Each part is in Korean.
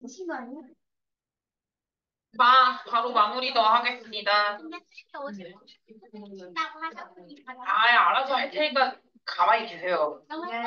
바로 마무리 더 하겠습니다. 알아서 할 테니까 가만히 계세요.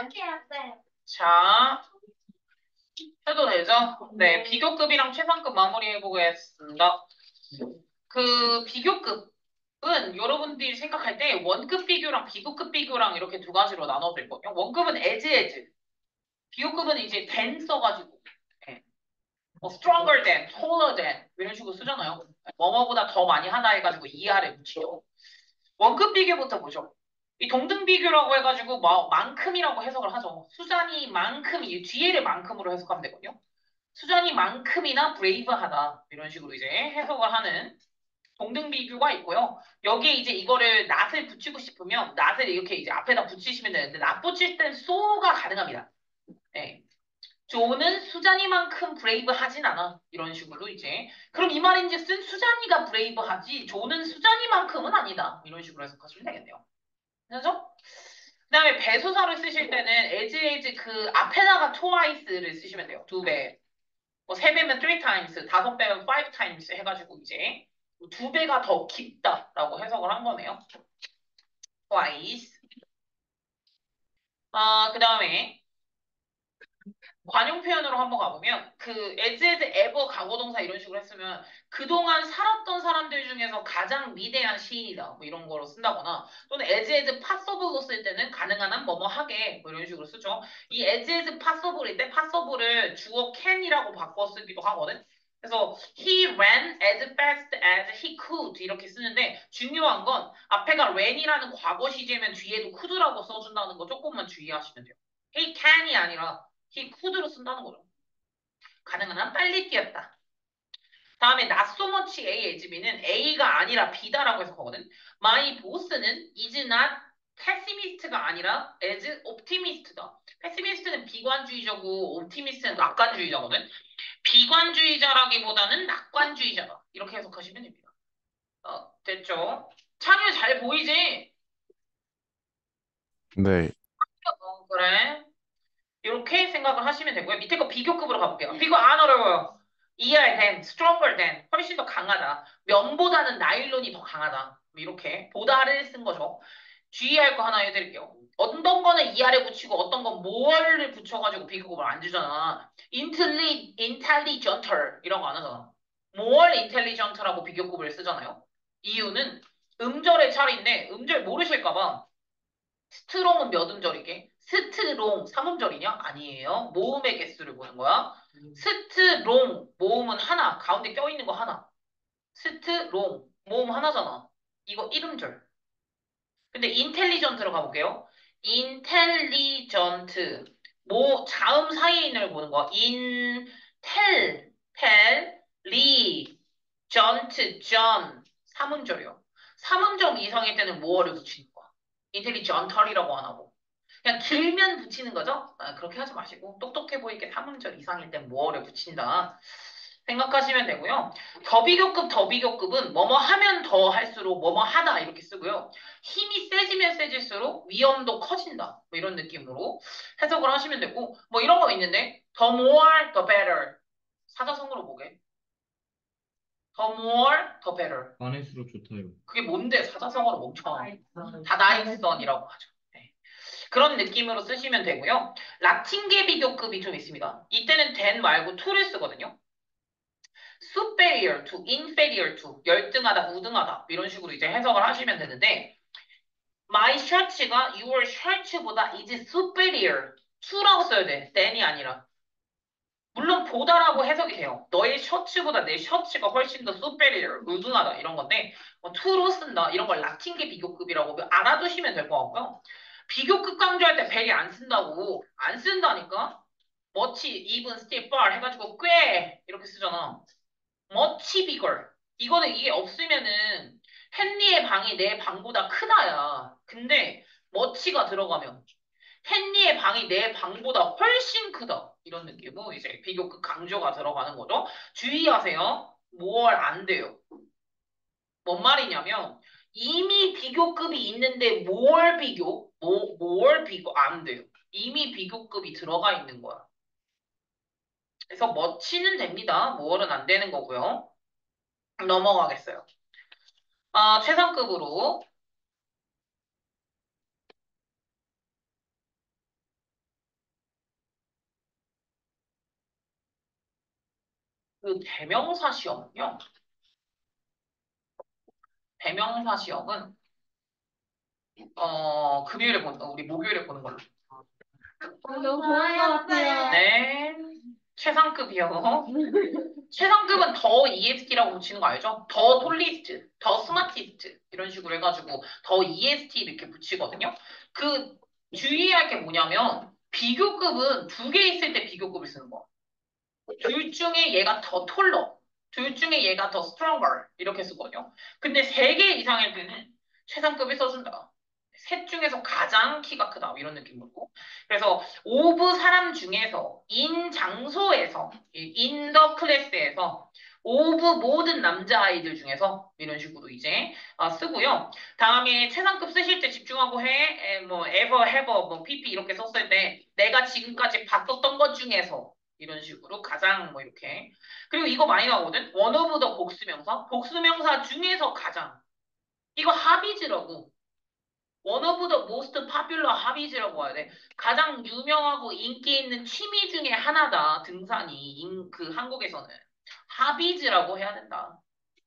자, 해도 되죠? 네, 비교급이랑 최상급 마무리해 보겠습니다. 그 비교급은 여러분들이 생각할 때 원급 비교랑 비교급 비교랑 이렇게 두 가지로 나눠져 있거든요. 원급은 as, 비교급은 이제 than 써가지고 네. 뭐 stronger than, taller than 이런 식으로 쓰잖아요. 뭐뭐보다 더 많이 하나 해가지고 ER에 붙이죠. 원급 비교부터 보죠. 이 동등 비교라고 해가지고 뭐 만큼이라고 해석을 하죠. 수잔이만큼 이 뒤에를 만큼으로 해석하면 되거든요. 수잔이만큼이나 브레이브하다 이런 식으로 이제 해석을 하는 동등 비교가 있고요. 여기에 이제 이거를 낫을 붙이고 싶으면 낫을 이렇게 이제 앞에다 붙이시면 되는데 낫 붙일 땐 so가 가능합니다. 네. 조는 수잔이만큼 브레이브하진 않아. 이런 식으로 이제. 그럼 이 말인즉슨 수잔이가 브레이브하지 조는 수잔이만큼은 아니다. 이런 식으로 해석하시면 되겠네요. 그죠? 그 다음에 배소사를 쓰실 때는 as 그 앞에다가 twice를 쓰시면 돼요. 두 배. 뭐 세 배면 three times, 다섯 배면 five times 해가지고 이제 두 배가 더 깊다라고 해석을 한 거네요. twice. 그 다음에 관용 표현으로 한번 가보면 그 as, ever, 과거동사 이런 식으로 했으면 그동안 살았던 사람들 중에서 가장 위대한 시인이다 뭐 이런 거로 쓴다거나 또는 as possible로 쓸 때는 가능한 한 뭐뭐 하게 뭐 이런 식으로 쓰죠. 이 as possible일 때 possible을 주어 can이라고 바꿔 쓰기도 하거든. 그래서 he ran as fast as he could 이렇게 쓰는데 중요한 건 앞에가 ran이라는 과거 시제면 뒤에도 could라고 써준다는 거 조금만 주의하시면 돼요. he can이 아니라 he could로 쓴다는 거죠. 가능한 한 빨리 뛰었다. 다음에 not so much A, as B는 A가 아니라 B다라고 해석하거든. My boss는 is not pessimist가 아니라 as optimist다. pessimist는 비관주의자고 optimist는 낙관주의자거든. 비관주의자라기보다는 낙관주의자다. 이렇게 해석하시면 됩니다. 됐죠? 창유 잘 보이지? 네, 그래. 이렇게 생각을 하시면 되고요. 밑에 거 비교급으로 가볼게요. 비교 안 어려워요. ER than, stronger than, 훨씬 더 강하다. 면보다는 나일론이 더 강하다. 뭐 이렇게 보다를 쓴 거죠. 주의할 거 하나 해드릴게요. 어떤 거는 ER에 붙이고 어떤 건 more를 붙여가지고 비교급을 안 주잖아. intelligenter 이런 거 안 하잖아. more intelligent라고 비교급을 쓰잖아요. 이유는 음절의 차례인데 음절 모르실까 봐 스트롱은 몇 음절이게? 스트롱 3음절이냐? 아니에요. 모음의 개수를 보는 거야. 스트롱 모음은 하나. 가운데 껴있는 거 하나. 스트롱 모음 하나잖아. 이거 1음절. 근데 인텔리전트로 가볼게요. 인텔리전트 자음 사이에 있는 걸 보는 거야. 리, 전트, 3음절이요. 3음절 이상일 때는 뭐를 붙이는 거야. 인텔리전털이라고 안 하고. 그냥 길면 붙이는 거죠? 그렇게 하지 마시고 똑똑해 보이게 3음절 이상일 땐 뭐를 붙인다. 생각하시면 되고요. 더비교급은 뭐뭐 하면 더 할수록 뭐뭐 하다 이렇게 쓰고요. 힘이 세지면 세질수록 위험도 커진다. 뭐 이런 느낌으로 해석을 하시면 되고 뭐 이런 거 있는데 the more the better. 사자성어로 보게. the more the better. 많을수록 좋다요. 그게 뭔데 사자성어로 멈춰. 다다익선이라고 하죠. 네. 그런 느낌으로 쓰시면 되고요. 라틴계 비교급이 좀 있습니다. 이때는 than 말고 to를 쓰거든요. superior to, inferior to, 열등하다, 우등하다 이런 식으로 이제 해석을 하시면 되는데 my shirt가 your shirt보다 is superior to라고 써야 돼. than이 아니라. 물론 보다라고 해석이 돼요. 너의 셔츠보다 내 셔츠가 훨씬 더 superior, 우등하다 이런 건데 뭐 to로 쓴다 이런 걸 라틴계 비교급이라고 알아두시면 될 것 같고요. 비교급 강조할 때 very 안 쓴다고 안 쓴다니까 much, even, still, far 해가지고 꽤 이렇게 쓰잖아. much bigger. 이거는 이게 없으면은 헨리의 방이 내 방보다 크다야. 근데 much가 들어가면 헨리의 방이 내 방보다 훨씬 크다. 이런 느낌으로 이제 비교급 강조가 들어가는 거죠. 주의하세요. more 안 돼요. 뭔 말이냐면 이미 비교급이 있는데 more 비교 안 돼요. 이미 비교급이 들어가 있는 거야. 그래서 멋지는 됩니다. 뭐는 안 되는 거고요. 넘어가겠어요. 최상급으로 그 대명사 시험은요. 대명사 시험은 금요일에 우리 목요일에 보는 걸로. 너무 좋은 것 같아요. 네. 최상급이요. 최상급은 더 EST라고 붙이는 거 알죠? 더 톨리스트, 더 스마티스트 이런 식으로 해가지고 더 EST 이렇게 붙이거든요. 그 주의할 게 뭐냐면 비교급은 두 개 있을 때 비교급을 쓰는 거. 둘 중에 얘가 더 톨러, 둘 중에 얘가 더 stronger 이렇게 쓰거든요. 근데 세 개 이상일 때는 최상급이 써준다. 셋 중에서 가장 키가 크다 이런 느낌으로. 그래서 오브 사람 중에서 인 장소에서 인 더 클래스에서 오브 모든 남자아이들 중에서 이런 식으로 이제 쓰고요. 다음에 최상급 쓰실 때 집중하고 해. 뭐 ever, have, 뭐 pp 이렇게 썼을 때 내가 지금까지 봤었던 것 중에서 이런 식으로 가장 뭐 이렇게. 그리고 이거 많이 나오거든. one of the 복수명사. 복수명사 중에서 가장. 이거 합이즈라고. one of the most popular 합이즈라고 해야 돼. 가장 유명하고 인기 있는 취미 중에 하나다. 등산이 그 한국에서는 합이즈라고 해야 된다.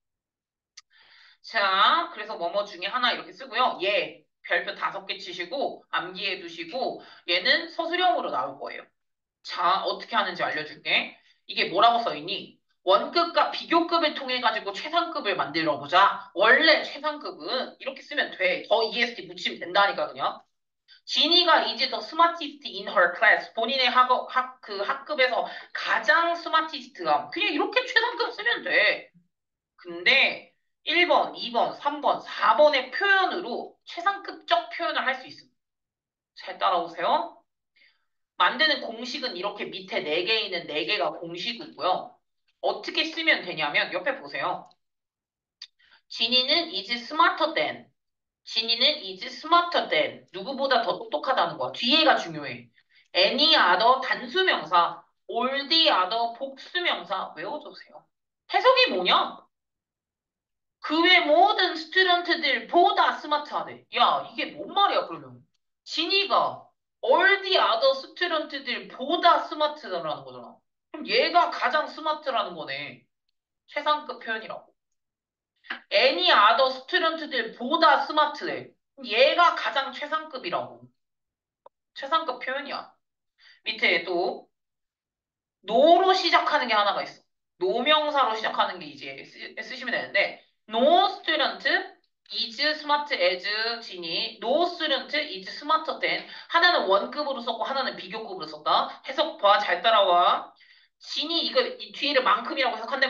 자, 그래서 뭐뭐 중에 하나 이렇게 쓰고요. 얘 별표 5개 치시고 암기해 두시고 얘는 서술형으로 나올 거예요. 자, 어떻게 하는지 알려줄게. 이게 뭐라고 써있니? 원급과 비교급을 통해 가지고 최상급을 만들어 보자. 원래 최상급은 이렇게 쓰면 돼. 더 EST 붙이면 된다니까 그냥. 지니가 is the smartest in her class. 본인의 그 학급에서 가장 스마티스트함. 그냥 이렇게 최상급 쓰면 돼. 근데 1번, 2번, 3번, 4번의 표현으로 최상급적 표현을 할 수 있습니다. 잘 따라오세요. 만드는 공식은 이렇게 밑에 4개 있는 4개가 공식이고요. 어떻게 쓰면 되냐면 옆에 보세요. 진이는 is smarter than. 진이는 is smarter than. 누구보다 더 똑똑하다는 거야. 뒤에가 중요해. any other 단수명사, all the other 복수명사 외워주세요. 해석이 뭐냐? 그 외 모든 스튜던트들보다 스마트하대. 야, 이게 뭔 말이야, 그러면? 진이가 all the other 스튜던트들보다 스마트라는 거잖아. 그럼 얘가 가장 스마트라는 거네. 최상급 표현이라고. any other 스튜던트들보다 스마트해. 그럼 얘가 가장 최상급이라고. 최상급 표현이야. 밑에 또 no로 시작하는 게 하나가 있어. 노명사로 시작하는 게 이제 쓰시면 되는데 no student is smart as 진이 no student is smarter than 하나는 원급으로 썼고 하나는 비교급으로 썼다. 해석 봐. 잘 따라와. 진이 이거 이 뒤에를 만큼이라고 해석한다며.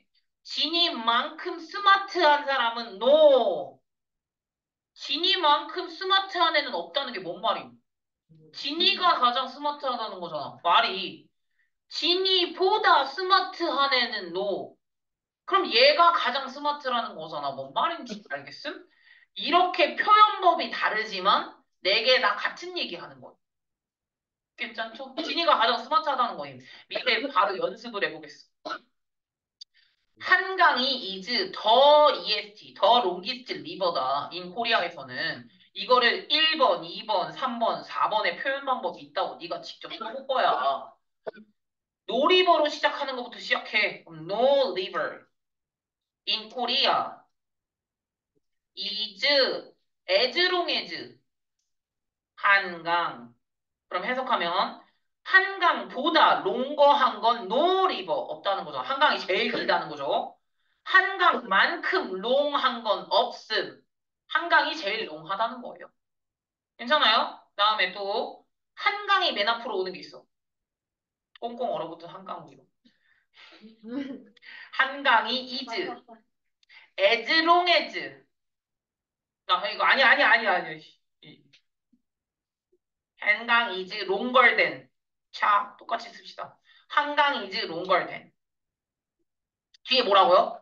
진이만큼 스마트한 사람은 no. 진이만큼 스마트한 애는 없다는 게 뭔 말임? 진이가 가장 스마트하다는 거잖아. 말이. 진이보다 스마트한 애는 노. 그럼 얘가 가장 스마트라는 거잖아. 뭔 말인지 알겠음? 이렇게 표현법이 다르지만 네 개 다 같은 얘기하는 거야. 괜찮죠? 진이가 가장 스마트하다는 거임. 밑에 바로 연습을 해보겠어. 한강이 is 더 EST, 더 longest river다. 인 코리아에서는 이거를 1번, 2번, 3번, 4번의 표현 방법이 있다고 네가 직접 써볼 거야. no river로 시작하는 것부터 시작해. 그럼 no river. in Korea is as long as 한강. 그럼 해석하면 한강보다 롱거한 건 no river 없다는 거죠. 한강이 제일 길다는 거죠. 한강만큼 롱한 건 없음. 한강이 제일 롱하다는 거예요. 괜찮아요? 다음에 또 한강이 맨 앞으로 오는 게 있어. 꽁꽁 얼어붙은 한강 위로. 한강이 is as long as 이거 아니. 한강 is longer than. 자, 똑같이 씁시다. 한강 is longer than. 뒤에 뭐라고요?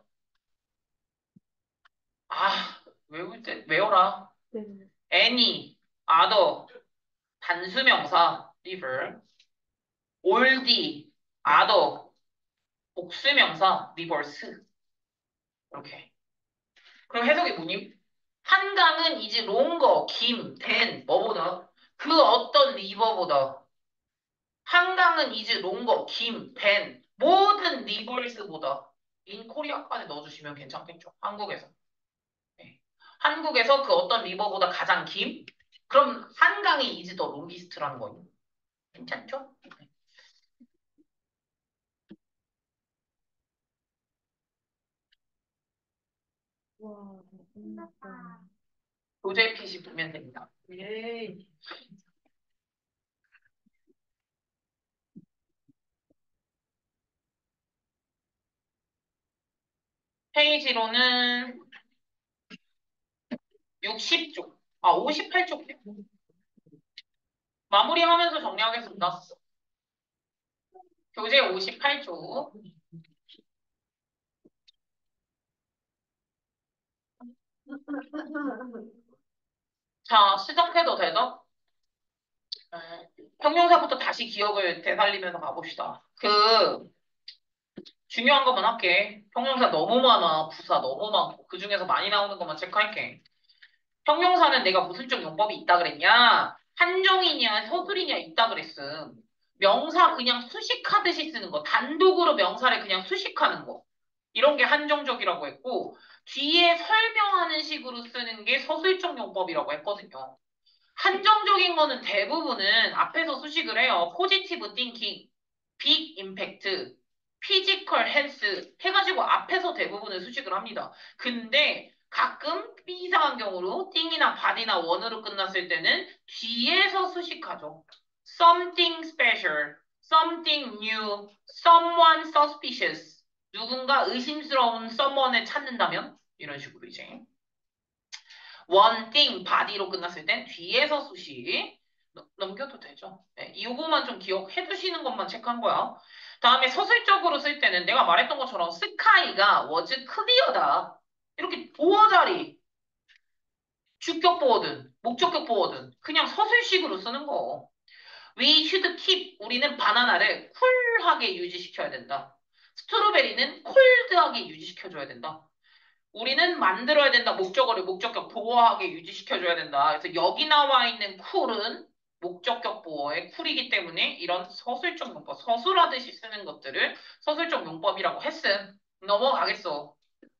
외울 때 외워라. 네. any, other, 단수명사, river, oldie, other, 복수명사, reverse. 이렇게. 그럼 해석이 뭐니? 한강은 이제 longer, 긴, than, 뭐보다? 그 어떤 리버보다. 한강은 이제 longer, 긴, than, 모든 리버스보다. in 코리아까지 넣어주시면 괜찮겠죠? 한국에서. 네. 한국에서 그 어떤 리버보다 가장 긴? 그럼 한강이 이제 더 롱기스트라는 거예요. 괜찮죠? 와, 끝났다. 교재 PC 보면 됩니다. 예. 페이지로는 60쪽, 아, 58쪽. 마무리하면서 정리하겠습니다. 교재 58쪽. 자, 시작해도 되죠? 형용사부터 다시 기억을 되살리면서 가봅시다. 중요한 것만 할게. 형용사 너무 많아. 부사 너무 많고. 그 중에서 많이 나오는 것만 체크할게. 형용사는 내가 무슨 쪽 용법이 있다 그랬냐? 한정이냐, 서술이냐 있다 그랬음. 명사 그냥 수식하듯이 쓰는 거. 단독으로 명사를 그냥 수식하는 거. 이런 게 한정적이라고 했고, 뒤에 설명하는 식으로 쓰는 게 서술적 용법이라고 했거든요. 한정적인 거는 대부분은 앞에서 수식을 해요. 포지티브 띵킹, 빅 임팩트, 피지컬 헬스 해가지고 앞에서 대부분은 수식을 합니다. 근데 가끔 이상한 경우로 띵이나 바디나 원으로 끝났을 때는 뒤에서 수식하죠. Something special, something new, someone suspicious. 누군가 의심스러운 someone을 찾는다면 이런 식으로 이제. one thing, body로 끝났을 땐 뒤에서 수식. 넘겨도 되죠. 네, 이거만 좀 기억해 두시는 것만 체크한 거야. 다음에 서술적으로 쓸 때는 내가 말했던 것처럼 sky가 was clear다. 이렇게 보어 자리, 주격 보어든, 목적격 보어든 그냥 서술식으로 쓰는 거. We should keep, 우리는 바나나를 쿨하게 유지시켜야 된다. 스트로베리는 콜드하게 유지시켜줘야 된다. 우리는 만들어야 된다. 목적어를 목적격 보어하게 유지시켜줘야 된다. 그래서 여기 나와 있는 쿨은 목적격 보어의 쿨이기 때문에 이런 서술적 용법, 서술하듯이 쓰는 것들을 서술적 용법이라고 했음. 넘어가겠어.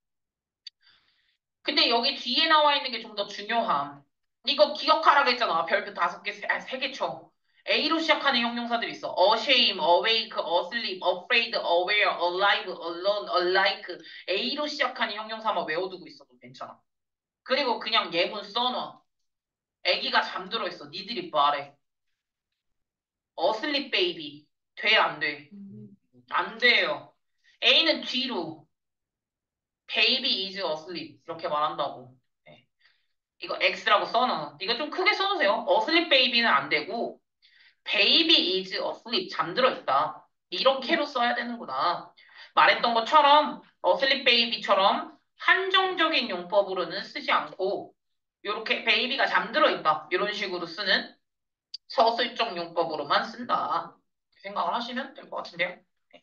근데 여기 뒤에 나와 있는 게 좀 더 중요함. 이거 기억하라고 했잖아. 별표 5개, 3개 쳐. A로 시작하는 형용사들이 있어. ashamed, awake, asleep, afraid, aware, alive, alone, alike. A로 시작하는 형용사만 외워두고 있어도 괜찮아. 그리고 그냥 예문 써놔. 애기가 잠들어 있어. 니들이 말해. asleep baby. 돼, 안 돼? 안 돼요. A는 뒤로. baby is asleep. 이렇게 말한다고. 네. 이거 X라고 써놔. 이거 좀 크게 써주세요. asleep baby는 안 되고, baby is asleep. 잠들어 있다. 이렇게로 써야 되는구나. 말했던 것처럼, asleep baby처럼 한정적인 용법으로는 쓰지 않고, 요렇게 베이비가 잠들어 있다. 이런 식으로 쓰는 서술적 용법으로만 쓴다. 생각을 하시면 될 것 같은데요.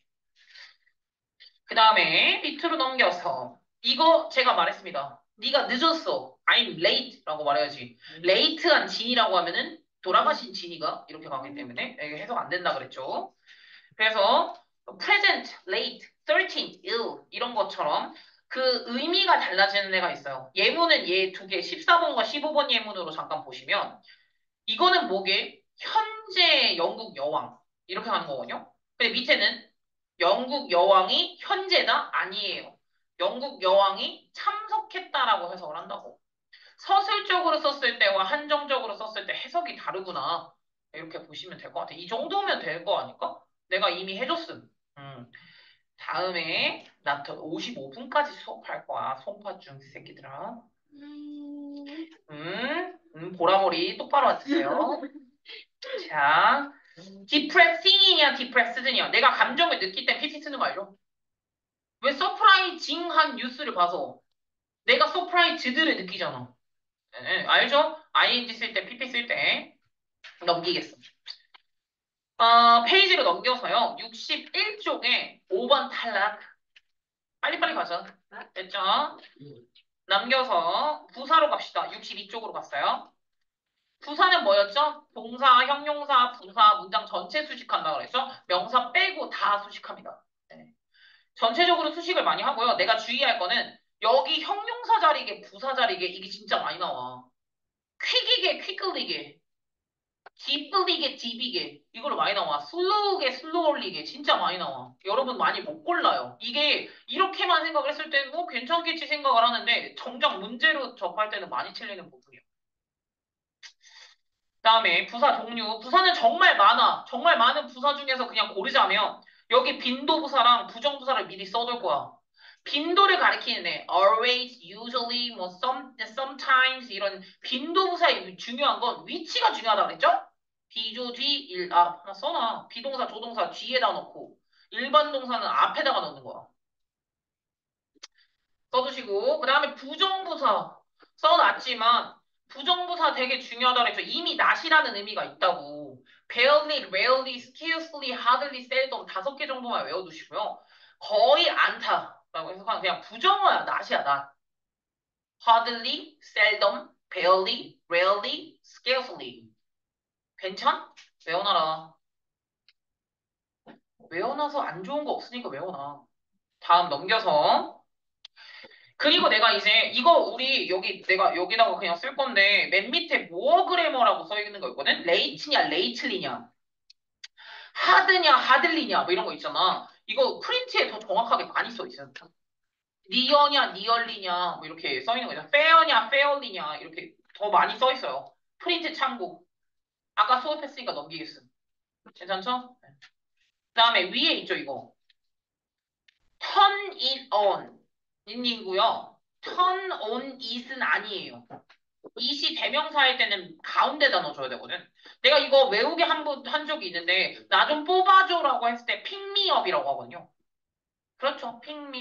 그 다음에 밑으로 넘겨서 이거 제가 말했습니다. 네가 늦었어. I'm late라고 말해야지. late한 진이라고 하면은 돌아가신 진이가 이렇게 가기 때문에 이게 해석 안 된다 그랬죠. 그래서 present, late, 13, ill 이런 것처럼 그 의미가 달라지는 애가 있어요. 예문은 얘 두 개, 14번과 15번 예문으로 잠깐 보시면 이거는 뭐게? 현재 영국 여왕. 이렇게 하는 거거든요. 근데 밑에는 영국 여왕이 현재다? 아니에요. 영국 여왕이 참석했다라고 해석을 한다고. 서술적으로 썼을 때와 한정적으로 썼을 때 해석이 다르구나. 이렇게 보시면 될 것 같아. 이 정도면 될 거 아닐까? 내가 이미 해줬음. 다음에 나 더 55분까지 수업할 거야. 송파중 새끼들아. 보라머리 똑바로 앉으세요. 자, 디프레싱이냐 디프레스드냐. 내가 감정을 느낄 때 PP 쓰는 거 알죠? 왜 서프라이징한 뉴스를 봐서 내가 서프라이즈드를 느끼잖아. 알죠? ing 쓸 때 PP 쓸 때 넘기겠어. 페이지로 넘겨서요. 61쪽에 5번 탈락. 빨리빨리 가자. 됐죠? 남겨서 부사로 갑시다. 62쪽으로 갔어요. 부사는 뭐였죠? 동사, 형용사, 부사, 문장 전체 수식한다 그랬죠? 명사 빼고 다 수식합니다. 네. 전체적으로 수식을 많이 하고요. 내가 주의할 거는 여기 형용사 자리게, 부사 자리게 이게 진짜 많이 나와. 퀵이게, 퀵글리게, 딥글리게, 딥이게 이걸로 많이 나와. 슬로우게, 슬로울리게 진짜 많이 나와. 여러분 많이 못 골라요. 이게 이렇게만 생각을 했을 때는 뭐 괜찮겠지 생각을 하는데 정작 문제로 접할 때는 많이 틀리는 부분이에요. 그다음에 부사 종류. 부사는 정말 많아. 정말 많은 부사 중에서 그냥 고르자면 여기 빈도부사랑 부정부사를 미리 써둘 거야. 빈도를 가리키는 애, always, usually, 뭐 sometimes 이런 빈도부사의 중요한 건 위치가 중요하다 그랬죠? 비조 뒤, 일, 앞 하나 써놔. 비동사, 조동사 뒤에다 넣고 일반 동사는 앞에다가 넣는 거야. 써두시고 그 다음에 부정부사 써놨지만 부정부사 되게 중요하다 그랬죠. 이미 not이라는 의미가 있다고. barely, rarely, scarcely, hardly, seldom 5개 정도만 외워두시고요. 거의 않다라고 해석하면 그냥 부정어야, not이야, not. hardly, seldom, barely, rarely, scarcely. 괜찮? 외워놔라. 외워놔서 안 좋은 거 없으니까 외워놔. 다음 넘겨서 그리고 내가 이제 이거 우리 여기 내가 여기다가 그냥 쓸 건데 맨 밑에 모어 그래머라고 써 있는 거 있거든? 레이트냐 레이틀리냐 하드냐 하들리냐 뭐 이런 거 있잖아. 이거 프린트에 더 정확하게 많이 써 있어요. 니어냐 니얼리냐 뭐 이렇게 써 있는 거죠. 페어냐 페어리냐 이렇게 더 많이 써 있어요. 프린트 참고. 아까 수업했으니까 넘기겠어. 괜찮죠? 그다음에 위에 있죠 이거. turn it on 이고요. turn on it은 아니에요. it이 대명사일 때는 가운데다 넣어줘야 되거든. 내가 이거 외우게 한 적이 있는데, 나 좀 뽑아줘라고 했을 때 픽미업이라고 하거든요. 그렇죠.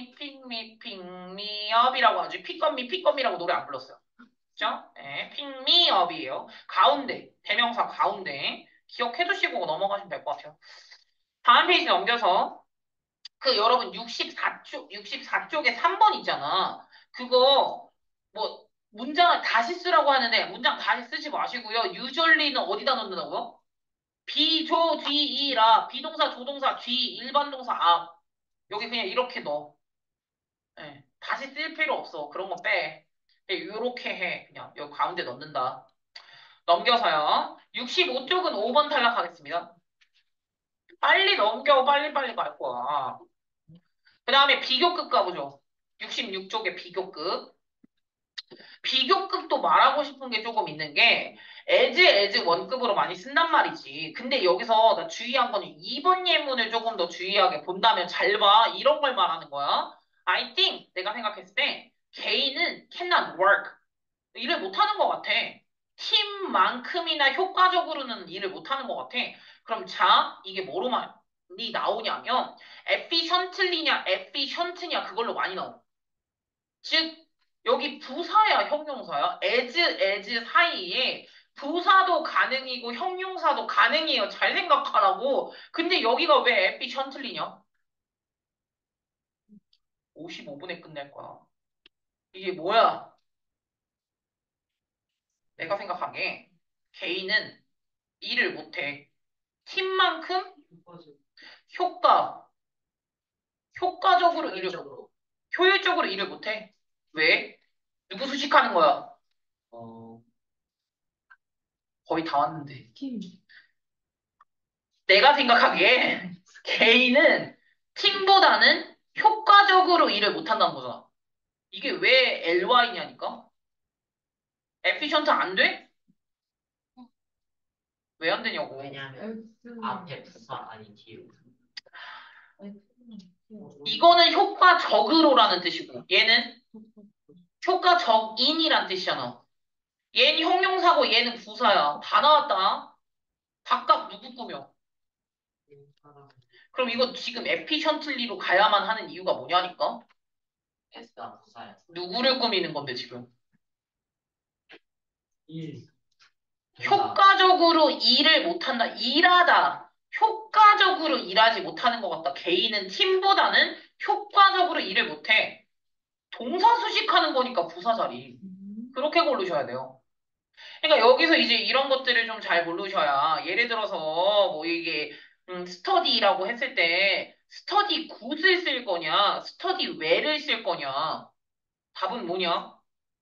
픽미업이라고 하지. 픽건미라고 노래 안 불렀어요. 그죠? 네, 픽미업이에요. 가운데, 대명사 가운데. 기억해 두시고 넘어가시면 될 것 같아요. 다음 페이지 넘겨서, 그 여러분 64쪽에 3번 있잖아. 그거 뭐 문장을 다시 쓰라고 하는데 문장 다시 쓰지 마시고요. usually는 어디다 넣는다고요? 비조 뒤이라 비동사 조동사 뒤 일반 동사 앞 여기 그냥 이렇게 넣어. 예, 다시 쓸 필요 없어. 그런 거 빼. 이렇게 해. 그냥 여기 가운데 넣는다. 넘겨서요. 65쪽은 5번 탈락하겠습니다. 빨리 넘겨 빨리빨리 갈 거야. 그 다음에 비교급 가보죠. 66쪽에 비교급. 비교급도 말하고 싶은 게 조금 있는 게, as 원급으로 많이 쓴단 말이지. 근데 여기서 나 주의한 거는 2번 예문을 조금 더 주의하게 본다면 잘 봐. 이런 걸 말하는 거야. I think, 내가 생각했을 때, 개인은 cannot work. 일을 못하는 것 같아. 팀만큼이나 효과적으로는 일을 못하는 것 같아. 그럼 자, 이게 뭐로 많이 나오냐면, efficiently냐, efficient냐, 그걸로 많이 나와. 즉, 여기 부사야, 형용사야? as 사이에 부사도 가능이고 형용사도 가능해요. 잘 생각하라고. 근데 여기가 왜 efficiently냐? 55분에 끝낼 거야. 이게 뭐야? 내가 생각하기에 개인은 일을 못해. 팀만큼 효과, 효과적으로 효율적으로 일을 못해. 왜? 누구 수식하는 거야? 거의 다 왔는데. 팀. 내가 생각하기에 개인은 팀보다는 효과적으로 일을 못한다는 거잖아. 이게 왜 LY냐니까? 에피션트 안 돼? 왜 안 되냐고. 왜냐하면 앞에 부사 아닌 뒤에 이거는 효과적으로라는 뜻이고 얘는 효과적인이란 뜻이잖아. 얘는 형용사고 얘는 부사야. 다 나왔다. 각각 누구 꾸며? 그럼 이거 지금 에피션틀리로 가야만 하는 이유가 뭐냐니까? S가 부사야. 누구를 꾸미는 건데 지금? 1. 효과적으로 일을 못한다. 일하다. 효과적으로 일하지 못하는 것 같다. 개인은 팀보다는 효과적으로 일을 못해. 동사 수식하는 거니까 부사 자리. 그렇게 고르셔야 돼요. 그러니까 여기서 이제 이런 것들을 좀 잘 모르셔야 예를 들어서 뭐 이게 스터디라고 했을 때 스터디 굿을 쓸 거냐 스터디 웰을 쓸 거냐 답은 뭐냐?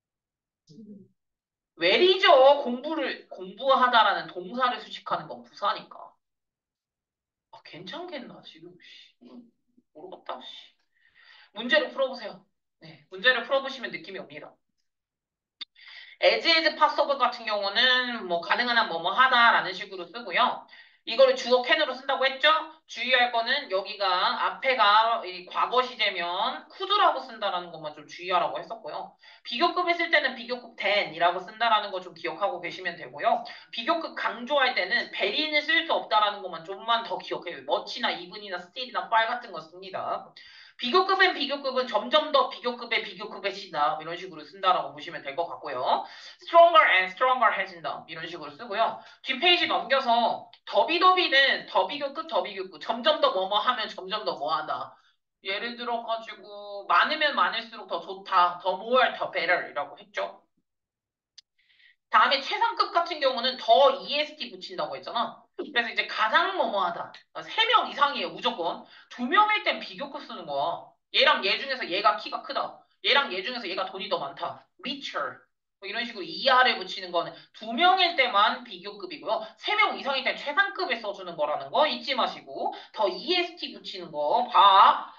웰이죠. 공부하다라는 동사를 수식하는 건 부사니까. 아, 괜찮겠나 지금? 씨, 모르겠다. 씨. 문제를 풀어보세요. 네, 문제를 풀어보시면 느낌이 옵니다. as is possible 같은 경우는 뭐 가능한 한 뭐뭐 하다라는 식으로 쓰고요. 이거를 주어 캔으로 쓴다고 했죠? 주의할 거는 여기가 앞에가 이 과거 시제면 could라고 쓴다라는 것만 좀 주의하라고 했었고요. 비교급을 쓸 때는 비교급 than이라고 쓴다라는 거 좀 기억하고 계시면 되고요. 비교급 강조할 때는 very는 쓸 수 없다라는 것만 좀만 더 기억해요. much나 even이나 still이나 far 같은 거 씁니다. 비교급은 점점 더 비교급의 비교급의 시다 이런 식으로 쓴다라고 보시면 될 것 같고요. stronger and stronger 해진다 이런 식으로 쓰고요. 뒷페이지 넘겨서 더비더비는 더비교급 더비교급 점점 더 뭐뭐 하면 점점 더 뭐하다. 예를 들어가지고 많으면 많을수록 더 좋다. 더 more 더 better 이라고 했죠. 다음에 최상급 같은 경우는 더 EST 붙인다고 했잖아. 그래서 이제 가장 뭐뭐하다. 3명 이상이에요, 무조건. 2명일 땐 비교급 쓰는 거야. 얘랑 얘 중에서 얘가 키가 크다. 얘랑 얘 중에서 얘가 돈이 더 많다. richer. 뭐 이런 식으로 ER을 붙이는 거는 2명일 때만 비교급이고요. 3명 이상일 땐 최상급에 써주는 거라는 거 잊지 마시고. 더 EST 붙이는 거 봐.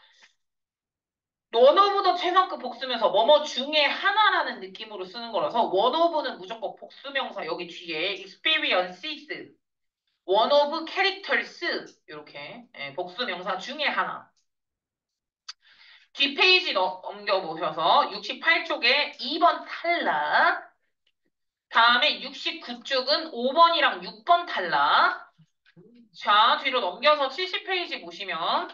원오브도 최상급 복수명사 뭐뭐 중에 하나라는 느낌으로 쓰는 거라서 원오브는 무조건 복수명사 여기 뒤에 experiences one of characters 이렇게 복수명사 중에 하나 뒷페이지 넘겨보셔서 68쪽에 2번 탈락 다음에 69쪽은 5번이랑 6번 탈락 자 뒤로 넘겨서 70페이지 보시면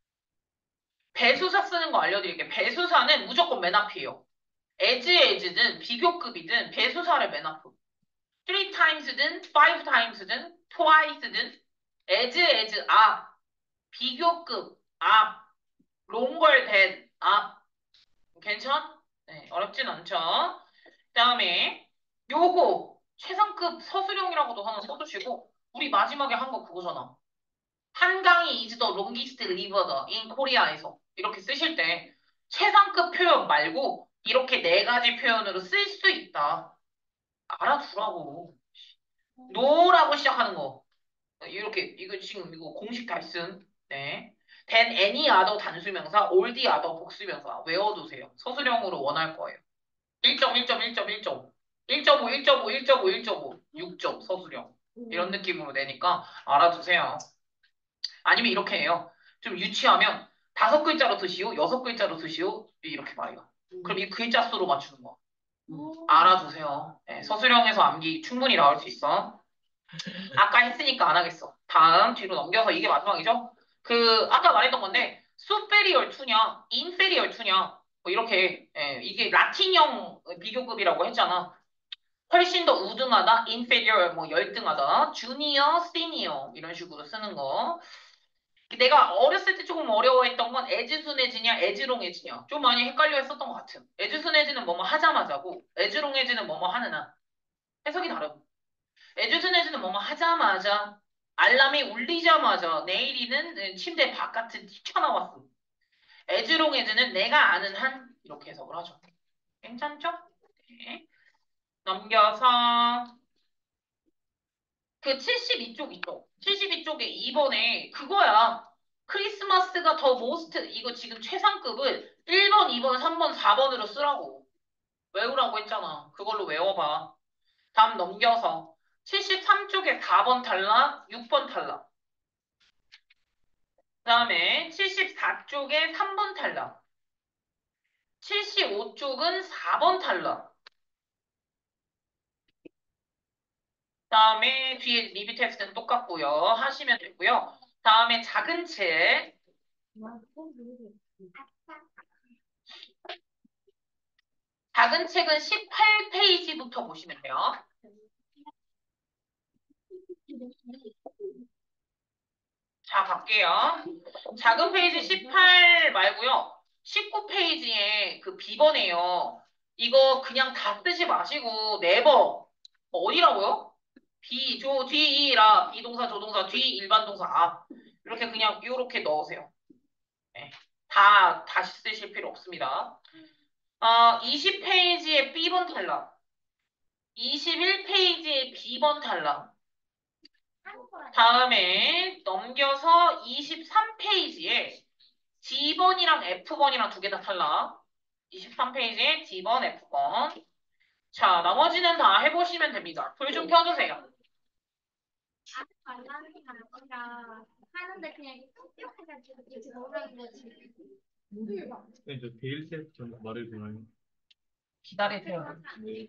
배수사 쓰는 거 알려드릴게요. 배수사는 무조건 맨 앞이에요. as든 비교급이든 배수사를 맨 앞으로. three times든 five times든 twice든 as 앞, 비교급 앞, longer than 앞. 괜찮? 네, 어렵진 않죠? 그다음에 요거 최상급 서술형이라고도 하나 써두시고 우리 마지막에 한 거 그거잖아. 한강이 is the longest river in Korea에서 이렇게 쓰실 때 최상급 표현 말고 이렇게 네 가지 표현으로 쓸 수 있다. 알아두라고. 노라고 시작하는 거. 이렇게 이거 지금 이거 공식 달씀. 네. then any other 단수명사, all the other 복수명사 외워두세요. 서술형으로 원할 거예요. 1점, 1점, 1점, 1점. 1.5, 1.5, 1.5, 1.5, 6점 서술형. 이런 느낌으로 내니까 알아두세요. 아니면 이렇게 해요. 좀 유치하면 5글자로 드시오, 6글자로 드시오 이렇게 말해요. 그럼 이 글자 수로 맞추는 거. 알아두세요. 네, 서술형에서 암기 충분히 나올 수 있어. 아까 했으니까 안 하겠어. 다음 뒤로 넘겨서 이게 마지막이죠? 아까 말했던 건데, superior to냐, inferior to냐, 뭐 이렇게, 이게 라틴형 비교급이라고 했잖아. 훨씬 더 우등하다, inferior, 뭐 열등하다, junior, senior, 이런 식으로 쓰는 거. 내가 어렸을 때 조금 어려워했던 건 에즈순해지냐, 에즈롱해지냐. 좀 많이 헷갈려 했었던 것 같은. 에즈순해지는 뭐뭐 하자마자고, 에즈롱해지는 뭐뭐 하느나. 해석이 다르고. 에듀스네즈는 뭐뭐 하자마자 알람이 울리자마자 내일이는 침대 바깥에 뛰쳐나왔어. 에즈롱에즈는 내가 아는 한 이렇게 해석을 하죠. 괜찮죠? 네. 넘겨서 그 72쪽 있죠. 72쪽에 2번에 그거야. 크리스마스가 더 모스트 이거 지금 최상급을 1번, 2번, 3번, 4번으로 쓰라고. 외우라고 했잖아. 그걸로 외워봐. 다음 넘겨서 73쪽에 4번 탈락, 6번 탈락. 그다음에 74쪽에 3번 탈락. 75쪽은 4번 탈락. 그다음에 뒤에 리뷰 텍스트는 똑같고요. 하시면 되고요. 다음에 작은 책. 작은 책은 18페이지부터 보시면 돼요. 갈게요. 작은 페이지 18 말고요. 19페이지에 그 B번이에요. 이거 그냥 다 쓰지 마시고 네버 어디라고요? 뒤라 비동사 조동사 뒤 일반 동사 앞 이렇게 그냥 이렇게 넣으세요. 네. 다 다시 쓰실 필요 없습니다. 20페이지에 B번 탈락, 21페이지에 B번 탈락. 다음에 넘겨서 23페이지에 D번이랑 F번이랑 두 개 다 탈락. 23페이지에 D번, F번. 자, 나머지는 다 해보시면 됩니다. 불 좀 켜주세요. 말하는 게 아니라 하는데 그냥 뚝뚝해가지고 이렇게 넣으라는 거지. 저 데일 셋 좀 말해주나요? 기다리세요.